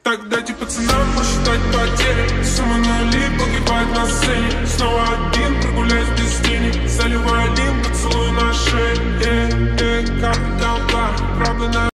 Так дайте пацанам посчитать потери. Сумма нули погибает на сцене. Снова один, прогуляюсь без денег. Заливаю один поцелуй на шее. Капитал бар, правда на